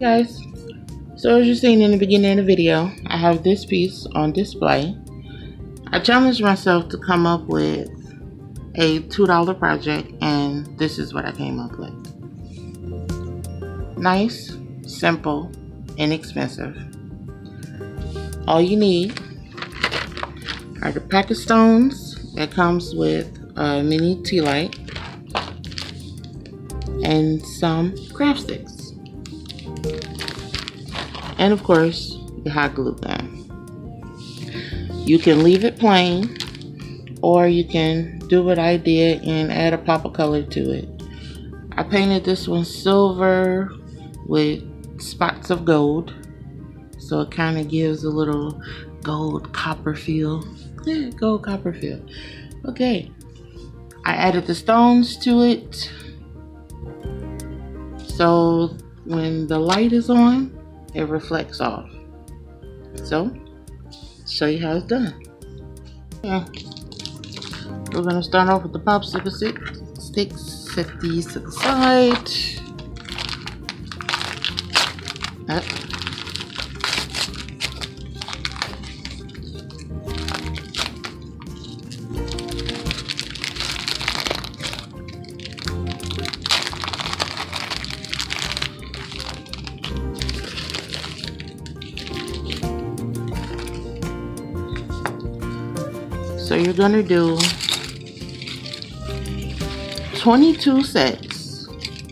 Guys, so as you've seen in the beginning of the video, I have this piece on display. I challenged myself to come up with a $2 project, and this is what I came up with. Nice, simple, inexpensive. All you need are the pack of stones that comes with a mini tea light and some craft sticks. And of course, the hot glue gun. You can leave it plain, or you can do what I did and add a pop of color to it. I painted this one silver with spots of gold, so it kind of gives a little gold copper feel. Yeah, gold copper feel. Okay, I added the stones to it, so when the light is on, it reflects off. So, show you how it's done. Yeah. We're gonna start off with the popsicle sticks. Set these to the side. Up. So you're gonna do 22 sets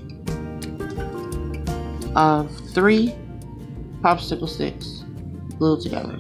of 3 popsicle sticks glued together.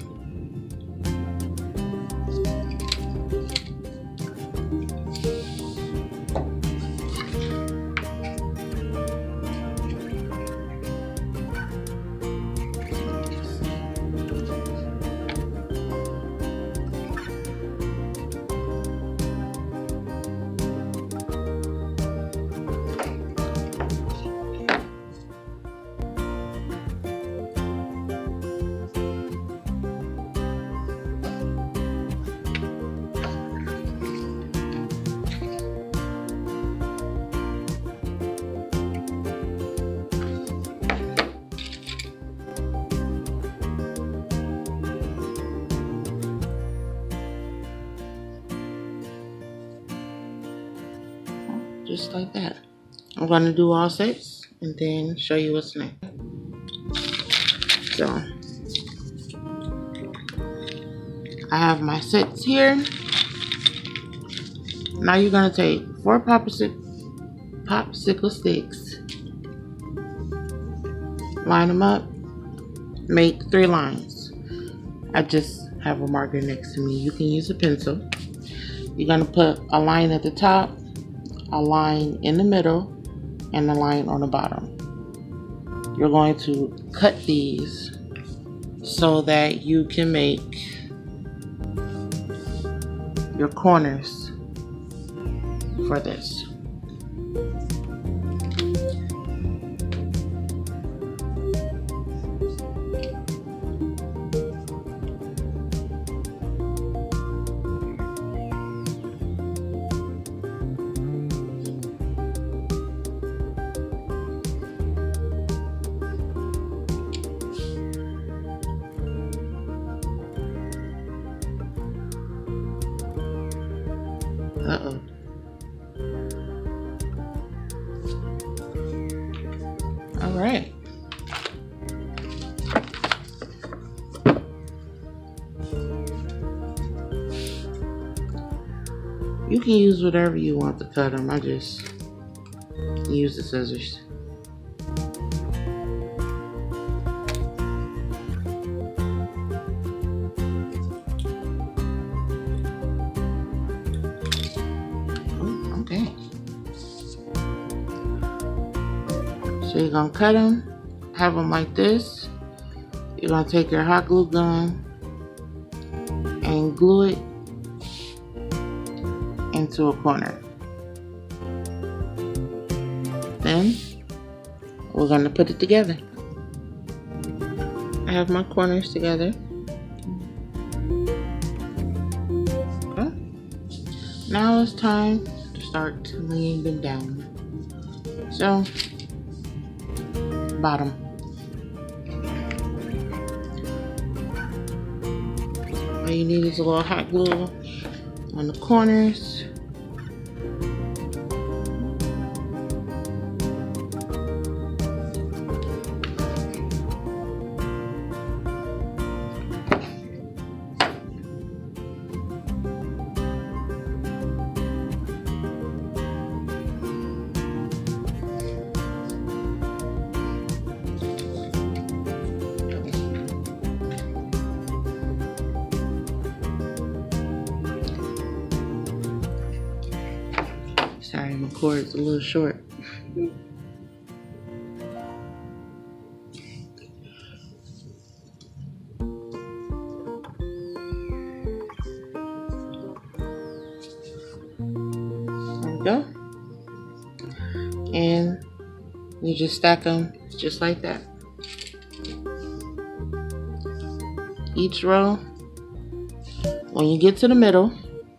Just like that. I'm going to do all 6 and then show you what's next. So, I have my sets here. Now you're going to take 4 popsicle sticks, line them up, make 3 lines. I just have a marker next to me. You can use a pencil. You're going to put a line at the top, a line in the middle, and a line on the bottom. You're going to cut these so that you can make your corners for this. Uh-oh. All right. You can use whatever you want to cut them. I just use the scissors. Okay. So you're gonna cut them, have them like this. You're gonna take your hot glue gun and glue it into a corner. Then we're gonna put it together. I have my corners together. Okay. Now it's time to start laying them down. So, bottom. All you need is a little hot glue on the corners. Sorry, my cord's a little short. There we go. And you just stack them just like that. Each row, when you get to the middle,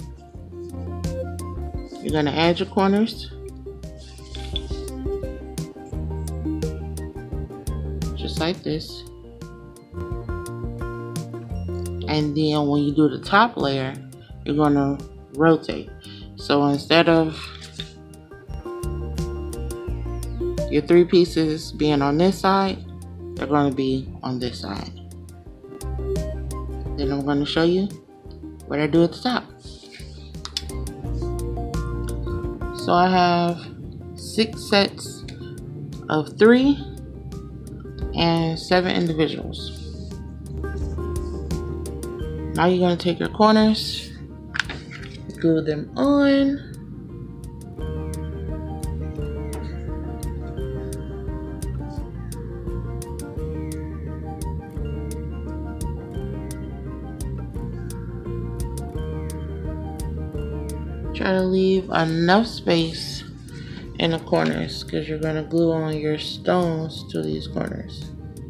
you're going to add your corners, just like this. And then when you do the top layer, you're going to rotate. So instead of your 3 pieces being on this side, they're going to be on this side. Then I'm going to show you what I do at the top. So I have 6 sets of 3 and 7 individuals. Now you're going to take your corners, glue them on. Try to leave enough space in the corners because you're going to glue on your stones to these corners.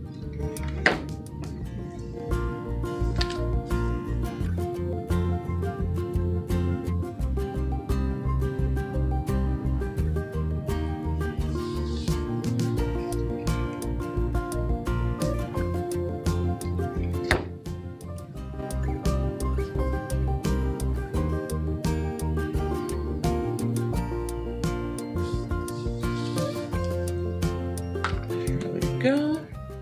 Go.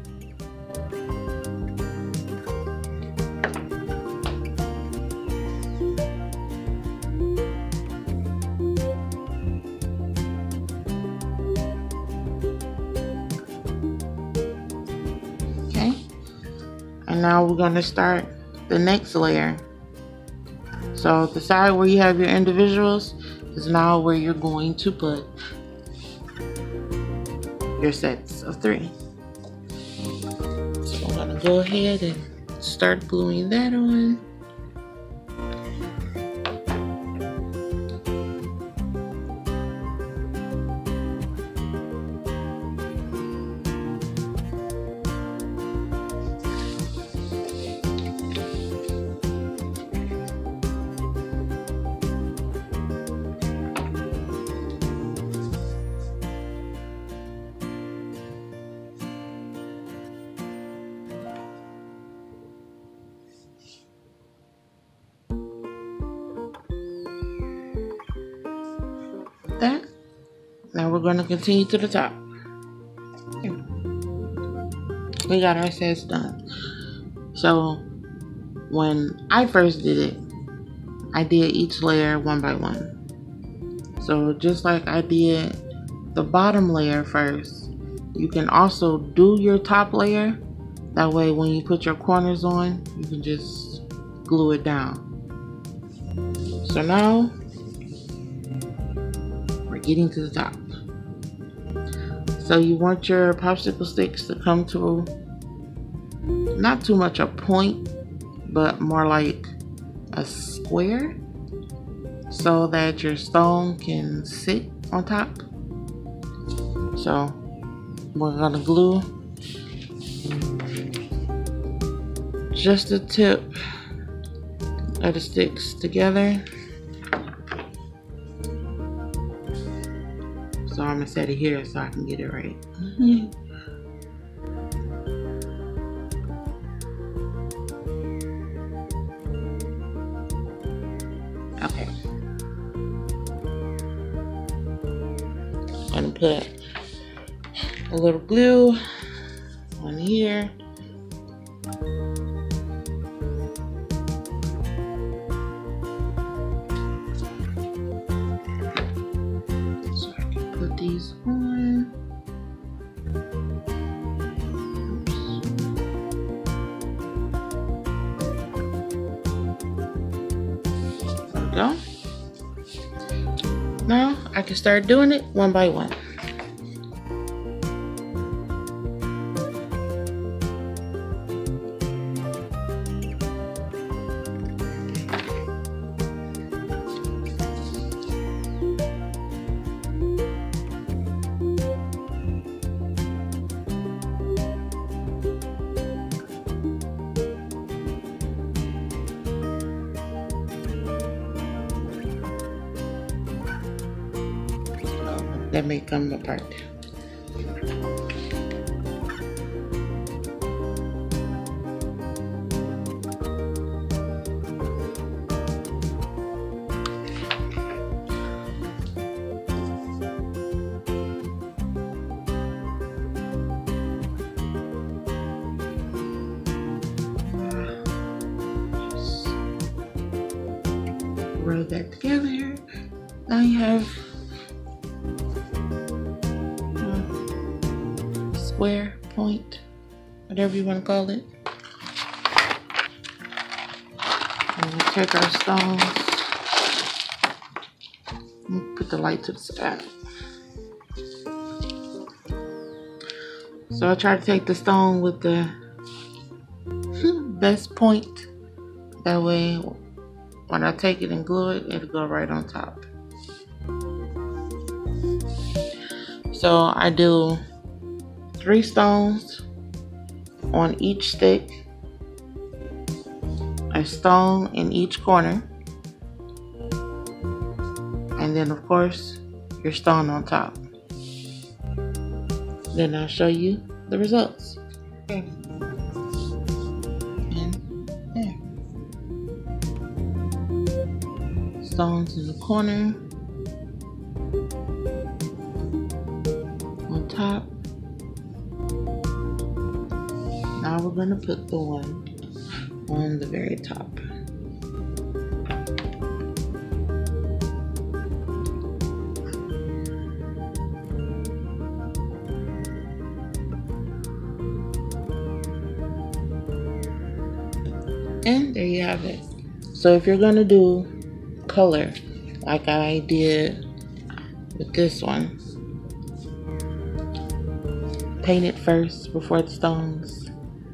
Okay, and now we're going to start the next layer. So the side where you have your individuals is now where you're going to put your sets of 3. So I'm going to go ahead and start gluing that on. That. Now we're going to continue to the top. We got our sets done. So when I first did it, I did each layer one by one. So just like I did the bottom layer first, you can also do your top layer. That way when you put your corners on, you can just glue it down. So now getting to the top. So you want your popsicle sticks to come to not too much a point, but more like a square, so that your stone can sit on top. So we're gonna glue just the tip of the sticks together. So I'm gonna set it here so I can get it right. put a little glue on here. So I can put these on. There we go. Now I can start doing it one by one. That may come apart. Roll that together. Now you have square, point, whatever you want to call it. And we'll take our stones and put the light to the side. So I try to take the stone with the best point. That way, when I take it and glue it, it'll go right on top. So I do 3 stones on each stick, a stone in each corner, and then of course your stone on top. Then I'll show you the results. Okay. And there. Stones in the corner, on top. Now we're going to put the one on the very top. And there you have it. So if you're going to do color like I did with this one, paint it first before the stones.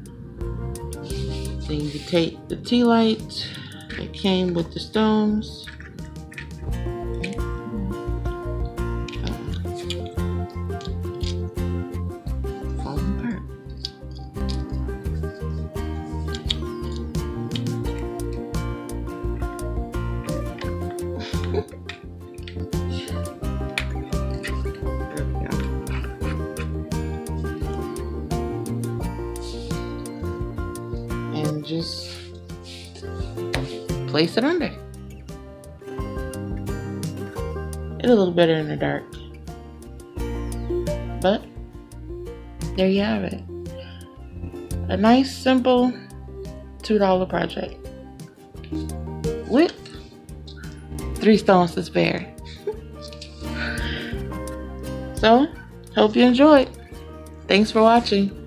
Then you take the tea light that came with the stones. Falling apart. And just place it under. It's a little better in the dark, but there you have it. A nice, simple $2 project with 3 stones to spare. So, hope you enjoyed. Thanks for watching.